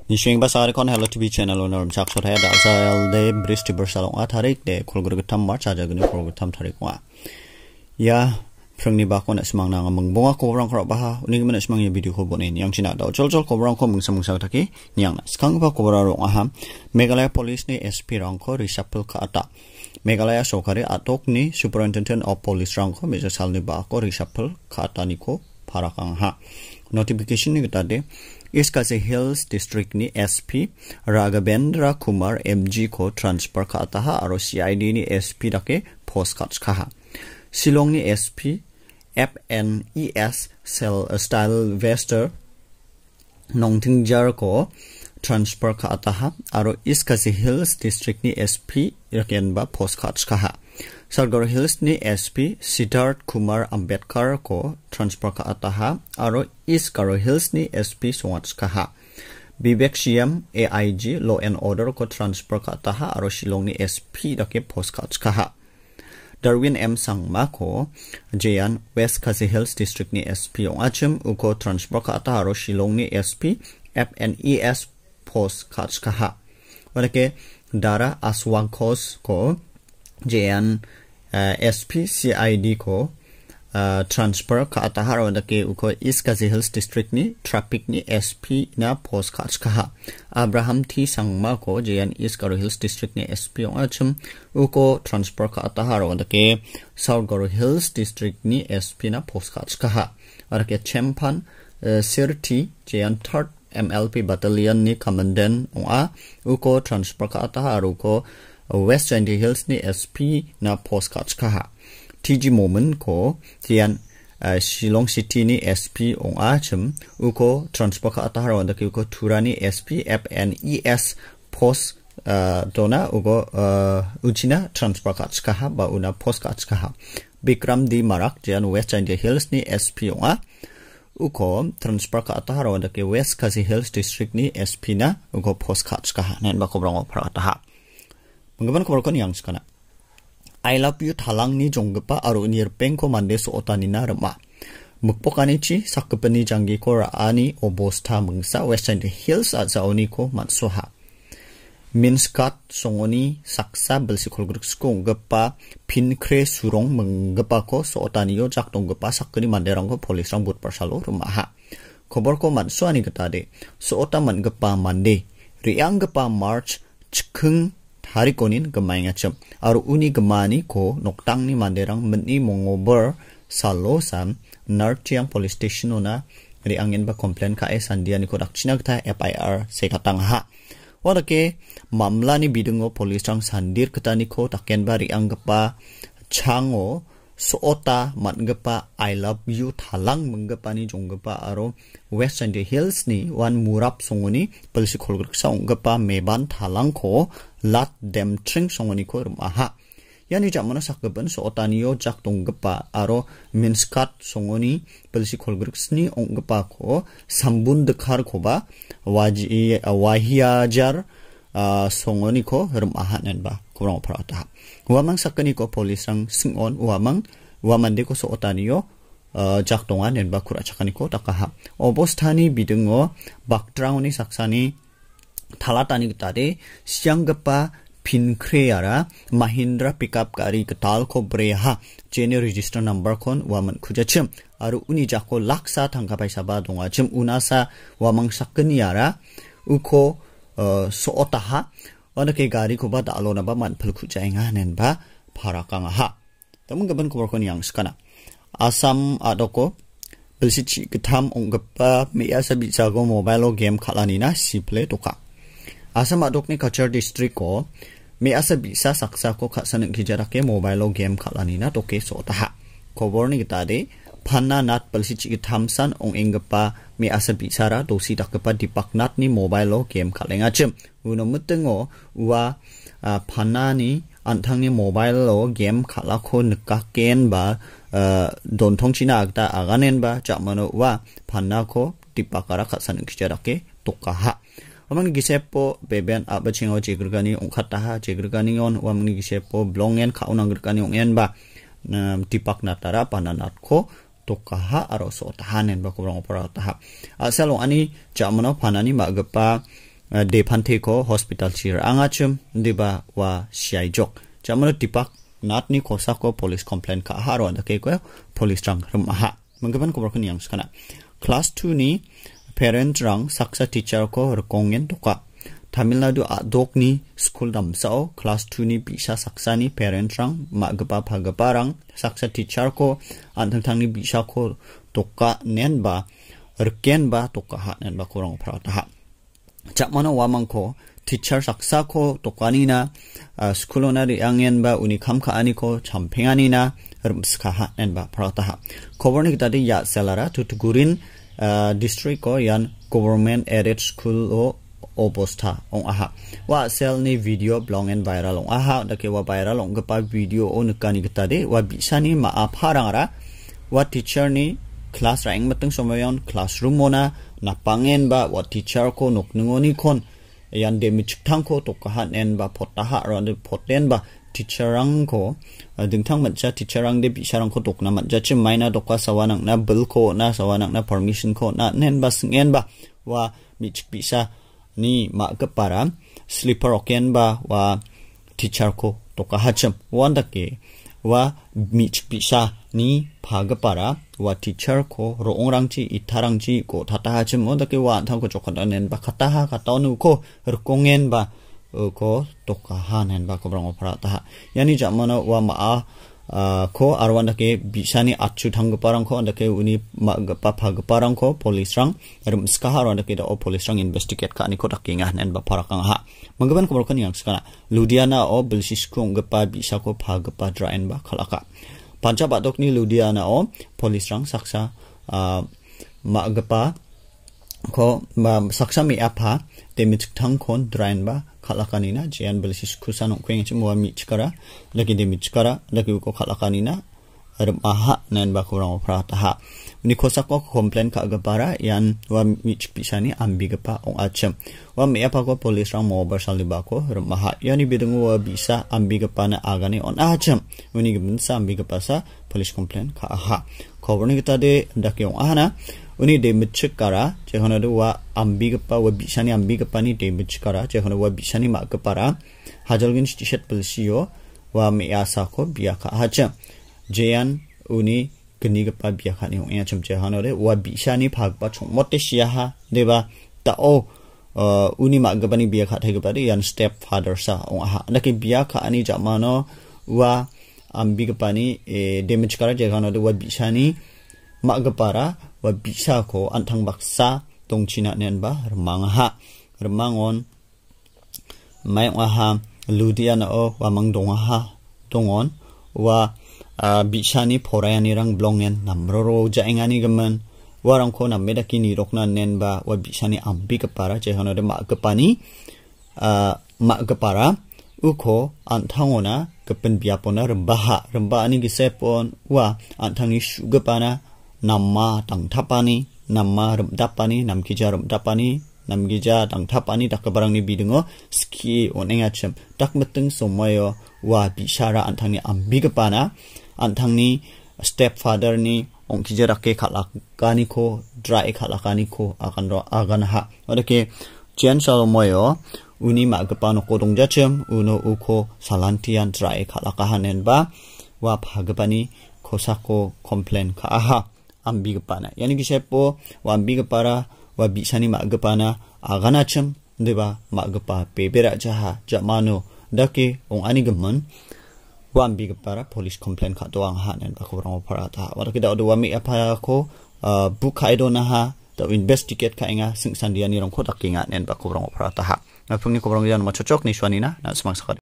Nishing basari kon hello TV channel owner chak shot head asal de bristi bersalong atharik de kolgur getam march aja gini kolgur getam tarik wa ya prangni bakon asmang na ngamang bunga ko orang kro baha uning men asmang ya video ko bonin yang china da jol ko orang ko mungsam taki nyang na skang ba ko orang aha Meghalaya police ni SP rang ko reshuffle ka ata Meghalaya sokari atok ni superintendent of police rang ko Mr. Salni ba ko reshuffle ka ata ni ko parakang ha notification ni kita de Iskasi Hills District ni SP Raghavendra Kumar MG ko transfer ka ataha aro CID ni SP dake postcards kaha. Shillong ni SP FNES Style Vester Nongtingjar ko transfer ka ataha aro Iskasi Hills District ni SP rakenba postcards kaha. Sargar Hills ni SP Siddharth Kumar Ambedkar ko transfer ka ataha aro Iskaro Hills ni SP Songats kaha. Bibek Siam AIG Law and Order ko transfer ka ataha aro Shillong ni SP dake postcards kaha. Darwin M Sangma ko Jayan West Khasi Hills District ni SP ong achim uko transfer ka ataha aro Shillong ni SP FNES postcards kaha. Wadake Dara Aswangkos ko Jayan SP CID ko transfer ka atahar wadake uko Iskasi Hills District ni traffic ni SP na postcards kaha. Abraham T Sangma ko Jayan Iskaro Hills District ni SP ong achim uko transfer ka atahar wadake Southgaro Hills District ni SP na postcards kaha. Wadake Chempan Sirti Jayan 3rd MLP Battalion ni commandant ong a uko transfer ka atahar uko West Jonggipa Hills ni SP na postcards kaha. TG Moment ko tiyan Shillong City ni SP ong achim uko transfer ka atahar wadake uko Turani SP FNES post dona uko uchina transfer cards kaha ba una postcards kaha. Bikram di Marak tiyan West Jonggipa Hills ni SP ong a uko transfer ka atahar wadake West Khasi Hills District ni SP na uko postcards kaha. Nen ba kobrang opera ataha. Menggaban kobrang yang skana. I love you Talang-ni Jonggipa aro nirpeng ko Mande so otanina rema. Mukpokani chi sakapani jangi ko raani obosta mengsa West Jonggipa Hills at zaoni ko matsoha. Minskat songoni saksa belsikol gruksko nggepa pinkre surong menggepa ko so otaniyo jak donggepa sakani manderang ko polis rang but persalo remaha. Kobor ko matsoani getade so otaman gepa Mande. Riang gepa March chkeng harikonin gemay ngacem aro uni gemani ko noktang ni manderang meni mongober salosan nartiang police station na ri angin ba complain ka sandiani ko dakchina gta FIR se katang ha wadake mamla ni bidungo police rang sandir ketani ko taken ba ri angpa chango soota matgepa I love you Talang menggepa ni Jonggipa aro West Jonggipa Hills ni wan murap songoni polisi kolgruk saunggepa meban Talang ko lat dem tring songoni ko remaha yani jamana sakgeban sootaniyo jak donggepa aro minskat songoni polisi kolgruk sni onggepa ko sambun dekhar ko ba wahiajar songoni ko remaha nen ba kurang perata wamang sakani ko polis rang singon wamande ko sootaniyo jak dongan nen ba kura chakani ko takaha obostani bidungo bakdrauni saksani talatani tade sianggepa pinkreara Mahindra pickup gari ketal ko breha jene register number kon waman khujachim aru uni jako laksa thangkapai saba dongachim unasa wamang sakaniara uko sootaha wadake gari ko ba dalo na ba man phulkhu jainga nen ba pharakang ha tamung gaban ko kon yang skana Asam adoko belsichi getam onggepa meya sabi jago mobile game khalani na siple toka Asam adok ni Kachar district ko meya sabi sa saksa ko khasan kijarake mobile game khalani na toke sotaha kobor ni gitade Panna nat belsichi getam san ong enggepa meya sabi sara dosi dakpa dipaknat ni mobile game khalengachim uno mutengo wa panna ni antang ni mobile game khalako nekaken ba don thongchina agta aganen ba jamano wa panna ko dipakara khasan kijarake tokaha amang gisepo beben abachingo jigrgani ongkhataha jigrgani on wamni gisepo blongen khaunanggrgani ongen ba dipakna tara pananat ko tokaha aro so tahanen ba kurang opera taha asalong ani jamano panani magapa de phante ko hospital chir angachum diba wa siai jok jamano tipak nat ni khosa ko police complaint ka haro da ke ko police rang rum ha manggaban ko berkon yang skana class 2 ni parent rang saksa teacher ko rkongen toka Tamil Nadu adok ni school dam sao class 2 ni bisa saksa ni parent rang magapa phagapa rang saksa teacher ko anthang ni bisa ko toka nen ba rken ba toka ha nen ba korong prata ha Chapmano wamang ko teacher saksa ko tokani na school na ri angyen ba unikam ka ani ko champengani na rumska ha nen ba prata ha cover ni tadi ya selara tutugurin district ko yan government aided school o obosta ong aha wa sel ni video blog and viral ong aha dake wa viral ong gapa video on kani gitade wa bisani ma apharangara wa teacher ni class rank mateng somayon classroom mona napangen ba wa teacher ko noknungoni kon yan Demechiktangkon to kahan en ba potaha ron poten ba teacher rang ko dingthang matcha teacher rang de bisarang ko tokna matcha chim maina dokwa sawanang na bill ko na sawanang na permission ko na nen ba singen ba wa michik bisa ni ma kapara sleeper oken ba wa teacher ko toka hacham wanda ke wa michik bisa ni phagapara wa teacher ko roongrangchi itharangchi ko thata hacham wanda ke wa anthang ko chokhan nen ba khataha khatonu ko rkongen ba ko toka hanen ba ko brang opara ta yani jamana wa ma ko arwanda ke bisani achu thangparang ko anda ke uni magpa phagparang ko police rang rum skahar anda ke da police rang investigate ka ani ko takinga nen ba parakang ha manggaban ko kan yang skana Ludhiana o bilsis ko ngpa bisa ko phagpa Drae ba khalaka pancha badok ni Ludhiana o police rang saksa magpa ko saksa mi apa Demechiktangkon Drae ba khalakani jian bilsis kusan kweng chimwa mi chikara lagi Demechiktara lagi ko khalakani na aha nen ba ko rang prata ha ni khosa ko complain ka agapara yan wa mi chpisani ambigapa ong acham wa me apa ko police rang mo barsali ba ko ramaha yani bidungu wa bisa ambigapa na agani on acham uni gmin sa ambigapa sa police complain ka aha coverni kita de ndake ong ahana uni Demechiktara jehona do wa ambigapa wa bisani ambigapa ni Demechiktara jehona wa bisani ma kapara hajalgin stishet pilsio wa me asa ko biya ka hacha jeyan uni gnigapa biya ka ni ong acham jehona de wa bisani phagpa chongmote sia ha deba ta o uni ma gapani biya ka thai gapari yan step father sa ong ha naki biya ka ani jamano wa ambigapa ni Demechiktara jehona de wa bisani ma gapara wa bisa ko anthang baksa tongchina nen ba remangha remangon mai ha Ludhiana o wa mangdonga ha tongon wa bisani phorayani rang blongen namroro jaingani gaman warang ko nameda kini rokna nen ba wa bisani ambi kapara jehana de ma kapani ma kapara uko anthangona kapen biapona remba ani gisepon wa anthangi sugapana namma tangthapani namma rumdapani namkija rumdapani namgija tangthapani takbarang ni bidungo ski onengacham takmeteng somoyo wa bisara anthangni ambigapana anthangni stepfather ni ongkija rakke khalakani ko Drae khalakani ko agan ha odake chen salomoyo uni magapano ko dongjacham uno uko salantian Drae khalakahanen ba wa phagapani khosako complain ka aha ambigapana yani gisepo wa ambigapara wa bisani magapana aganacham deba magapa pebera jaha jamano dake ong ani gaman wa ambigapara police complaint ka doang hanen ba ko rang parata wa kita do wa mi apa ko bukaido na ha to investigate ka inga sing sandiani rong ko takinga nen ba ko rang parata ha ngapung ni ko rang yan machocok ni swanina na smang sakad